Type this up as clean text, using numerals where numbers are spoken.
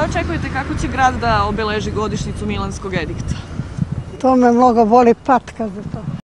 očekujete kako će grad da obeleži godišnjicu Milanskog edikta? To me mnogo boli patka za to.